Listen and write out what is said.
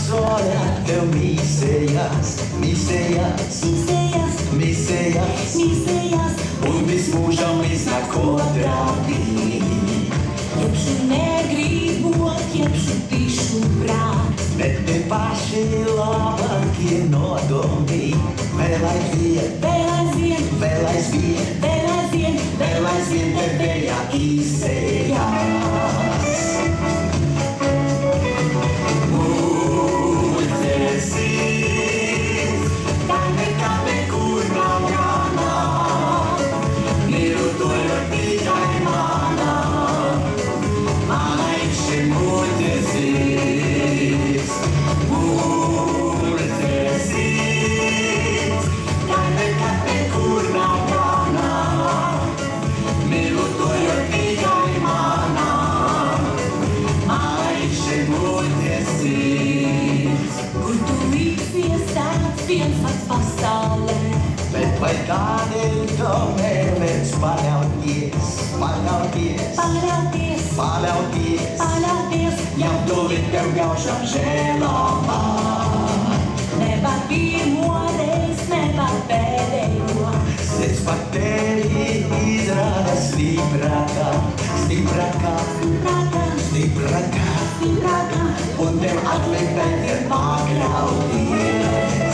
sola tev mīsējās, mīsējās, Mīsējās, mīsējās, mīsējās, un visu mūžam iznāk otrādi. Jebšu negribot, jebšu tišu prāt. Bet te paši labākie nodomi, vēl aizvien, Vēl aizvien, vēl aizvien, vēl aizvien, vēl aizvien tevējā izējās. Kur tu liksies tāds viens pats pasaulē. Bet vai tādēļ tomēr vērts paļauties, paļauties, Paļauties, paļauties, paļauties, jau tūlīt tev gaužam žēlomā. nevar pirmo reiz, nevar pēdējo. Sirds par tevi izrāda stiprākā, stiprākā, Stiprākā, stiprākā, stiprākā, un tev atliek pēc pakļauties.